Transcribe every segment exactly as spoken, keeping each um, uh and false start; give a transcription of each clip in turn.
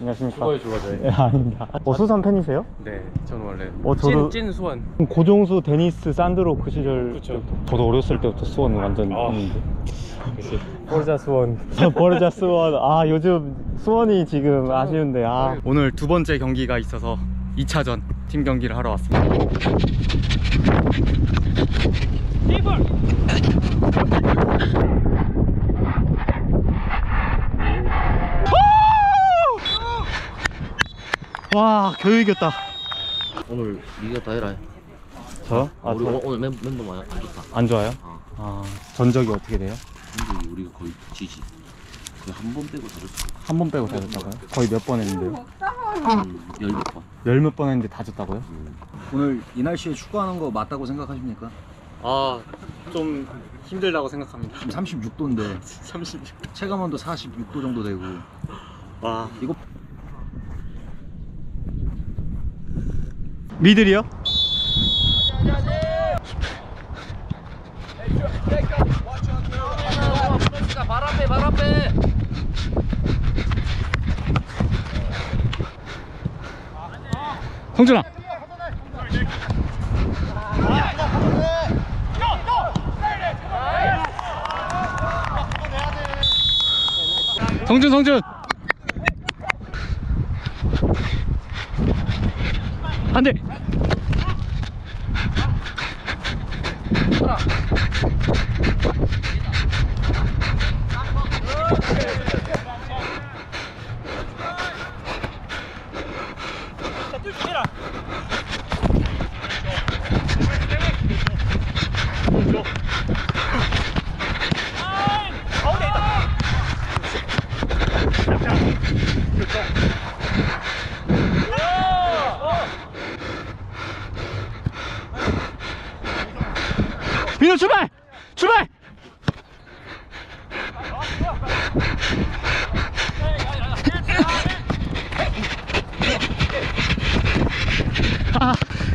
안녕하십니까. 죽어요 죽어 저희. 네, 아닙니다. 어, 수원 팬이세요? 네, 저는 원래 어, 저도- 찐, 찐 수원. 고종수, 데니스, 산드로 그 시절. 그쵸. 저도 어렸을 때부터 수원 완전 아. 팬인데. 포르자 수원. 버르자 수원. 아, 요즘 수원이 지금 아쉬운데. 아. 오늘 두 번째 경기가 있어서 이 차전 팀 경기를 하러 왔습니다. 와, 겨우 이겼다. 오늘 이겼다 해라. 저? 아, 우리 저 오늘 멤, 멤버 많이 안 좋다. 안 좋아요? 어. 아, 전적이 어떻게 돼요? 근데 우리가 거의 지지. 거의 한 번 빼고 다 졌어. 한 번 빼고 다 졌다고요? 거의 몇 번 했는데요? 음, 열몇 번. 열 몇 번 했는데 다 졌다고요? 음. 오늘 이 날씨에 축구하는 거 맞다고 생각하십니까? 아, 좀 힘들다고 생각합니다. 지금 삼십육 도인데 삼십육. 체감온도 사십육 도 정도 되고. 와. 이거 미들이요? 발 앞에, 발 앞에. 성준아. 성준, 성준. 안 돼. 민호 출발! 출발! 아.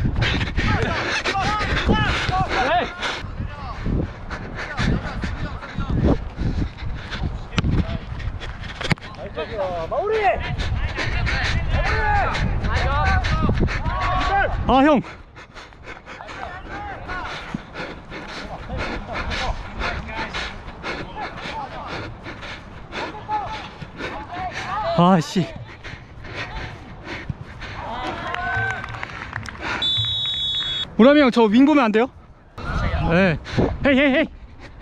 아, 형. 아씨. 우람이 형, 저 윙 보면 안 돼요? 네. 헤이 헤이 헤이.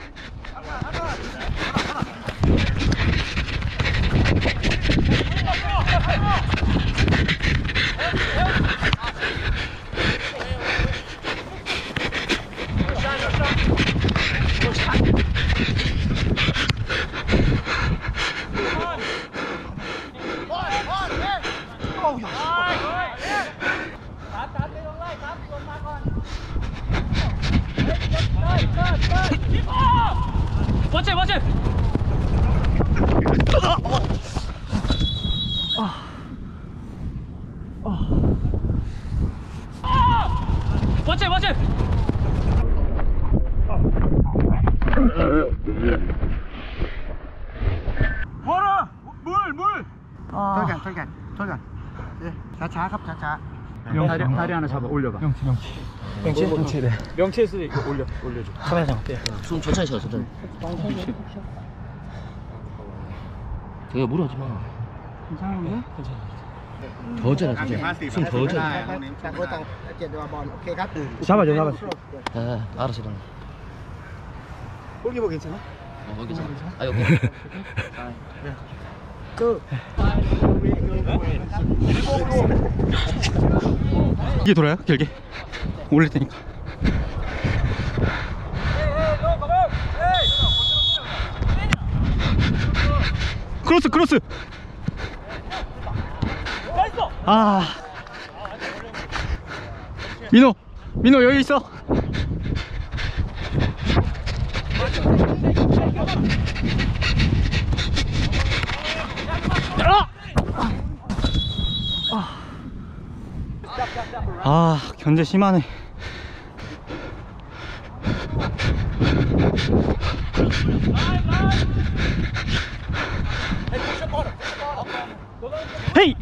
멋지 멋지. 멋지 멋지. 뭐라? 물 물. thôi kìa, thôi kìa, thôi kìa.ช้า-ช้าครับ,ช้า-ช้า. 다리, 다리 하나 잡아 올려봐. 명치 명치. 명치 명치. 네. 명치에서 이거 올려 올려줘. 카메라 네. 숨 천천히 쉬어, 천천히. 되게 무리하지 마. 괜찮은데? 더 져라, 진짜. 숨더 져. Tạm với tạm chuyện vào bòn, okครับ. 잡아줘 잡아줘. 네, 알았어, 나. 골키퍼 괜찮아? 어, 거기 있어. 아, 여기. 그 이게 돌아요? 길게 올릴 테니까. 크로스 크로스. 아, 민호 민호 여기 있어. 아, 견제 심하네. 헤이.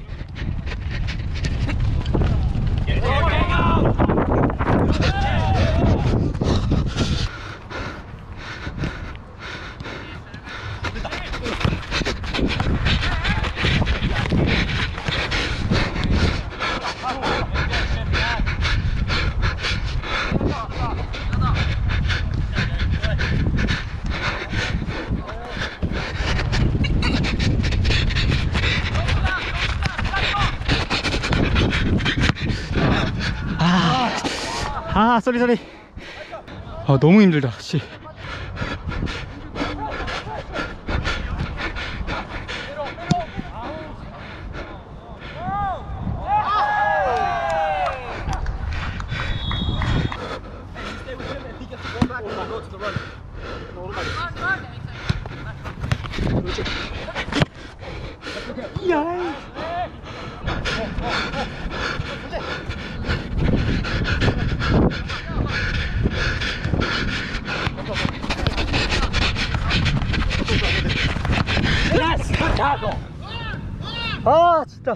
아, 아, 쏘리 쏘리. 아, 너무 힘들다. 씨. 야. 아, 진짜.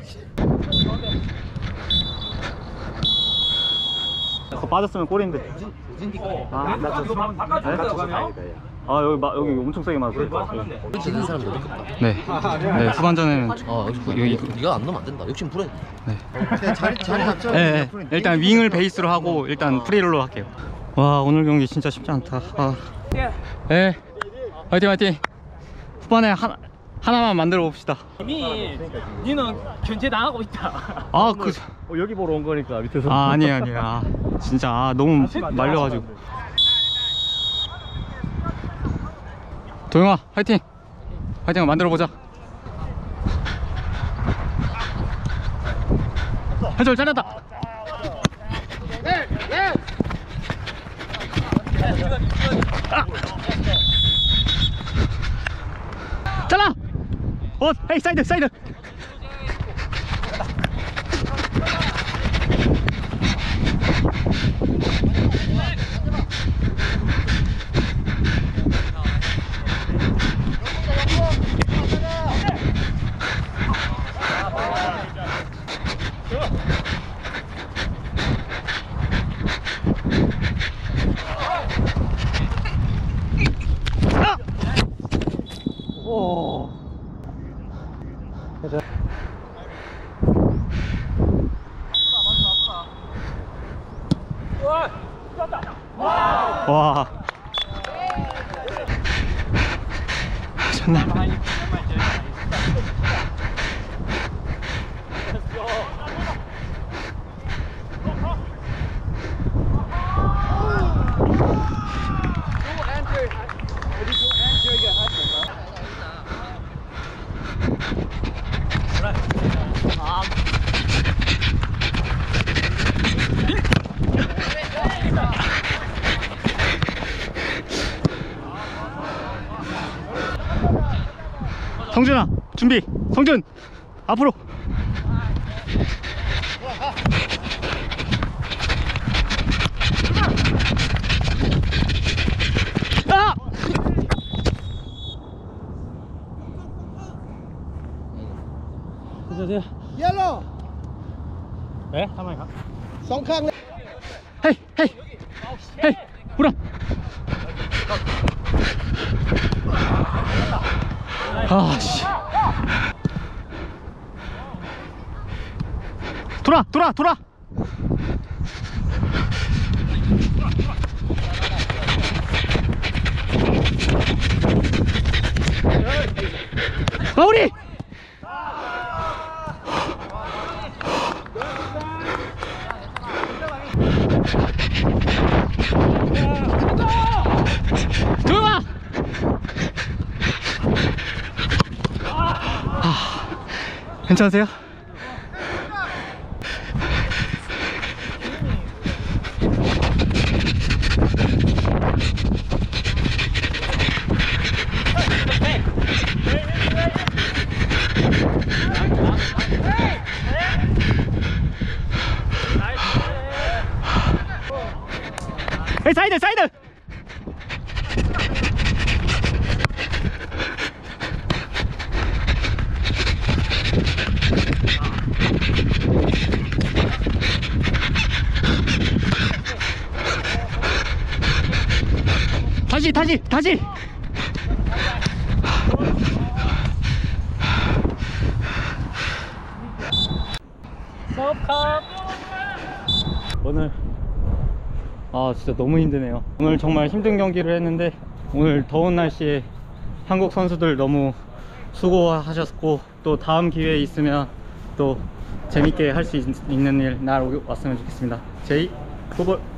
더 빠졌으면 골인데. 아, 나 저, 아, 여기 마, 여기 엄청 세게 맞았어요. 지는 사람 너무 컸다. 네. 네, 후반전에는 아 역시 여기 네가 안 넣으면 안 된다. 욕심 부려. 네. 자리 자리 잡죠. 네, 네. 일단 윙을 베이스로 하고 일단 프리롤로 할게요. 와, 오늘 경기 진짜 쉽지 않다. 아. 네. 화이팅 화이팅. 후반에 하나 하나만 만들어 봅시다. 이미 니는 견제 당하고 있다. 아, 그 어, 여기 보러 온 거니까 밑에서. 아, 아니에요, 아니에요. 아, 진짜 아, 너무 말려가지고. 도영아, 화이팅! 화이팅 만들어 보자. 해절 잘했다. 아! 잘라. 어, 헤이 사이드 사이드. 와. 정말. 성준아, 준비. 성준, 앞으로. 아! 옐로. 네? 가만히 가. สองข้างเลย 헤이, 헤이, 헤이, 불안. 아, 씨. 돌아, 돌아, 돌아. 마무리. 좋아. 아, 괜찮으세요? 에이, 사이드 사이드. 다시 다시 다시. 오늘 아 진짜 너무 힘드네요. 오늘 정말 힘든 경기를 했는데 오늘 더운 날씨에 한국 선수들 너무 수고하셨고 또 다음 기회에 있으면 또 재밌게 할 수 있는 일 날 왔으면 좋겠습니다. 제이 풋볼.